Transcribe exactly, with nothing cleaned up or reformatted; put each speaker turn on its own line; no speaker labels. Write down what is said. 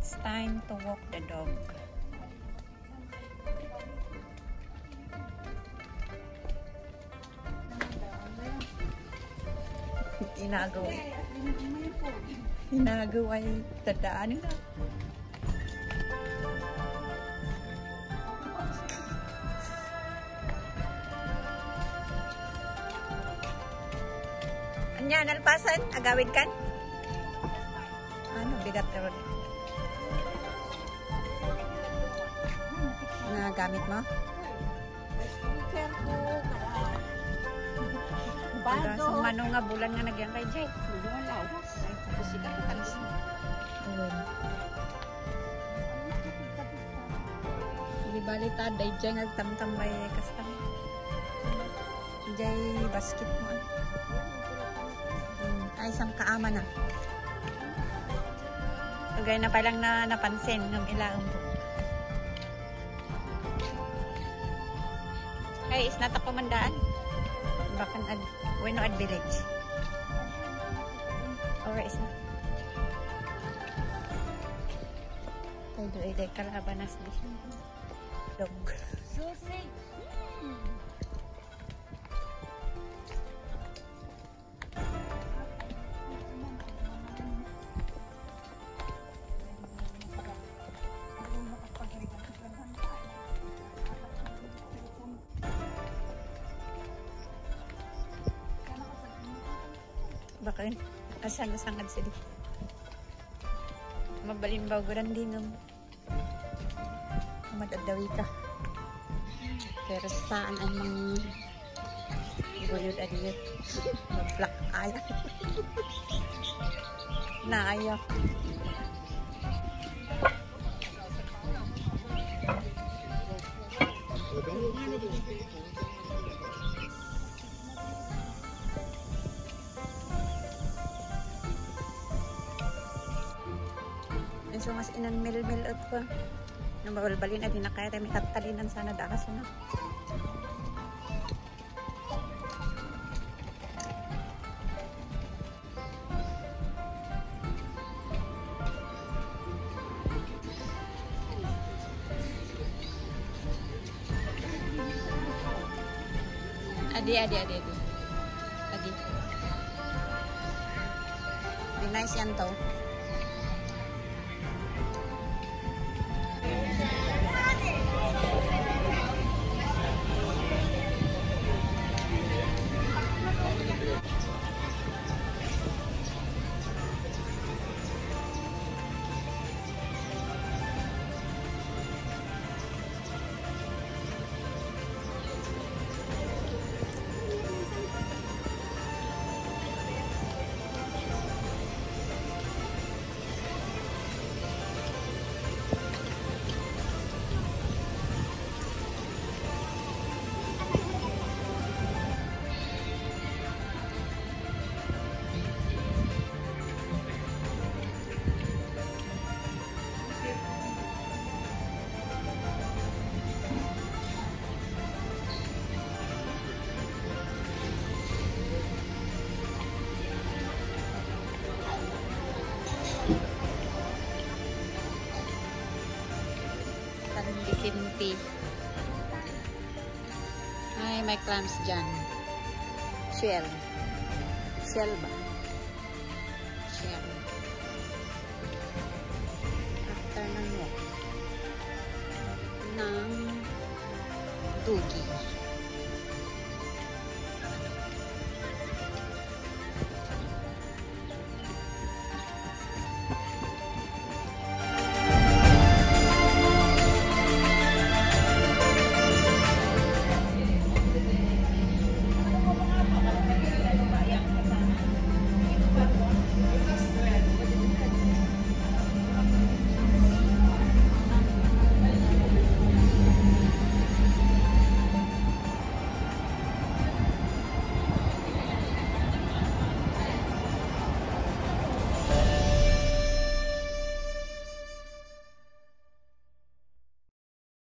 It's time to walk the dog. Inagaw. Inagaw ay tadaan nila. Anya, nalpasan? Agawid kan? Ano, bigat na rin. Nagamit mo? Para sa manong nga bulan nga nagyang kay Jay. Bulan lawas. Ay, tapos sila katalis mo. Uwin. Hindi balitad. Ay, Jay nagtamtambay kastam. Jay basket mo. Hmm, ay, isang kaama na. Tugay na palang na napansin ng ilang mo. Ay, is not a kumandaan. Bakan ad, when no ad village. Or is not. Tayo doon ay day kalabanas di. Dog. Susi. Baka yun, asang-asangad sila. Mabalimbaw ko rin din ng madadawi ka. Pero saan ang gulod at yun? Mablak kaya. Naayak. So mas inan mil-mil at ko. Nang babalbalin at hinakaya tayo may tatalinan sana dakas na. Adi, adi, adi, adi. Adi. Be nice yan to. Kimpi. Ay, may clams dyan. Shell. Shell ba? Shell. After ng walk. Ng dugi.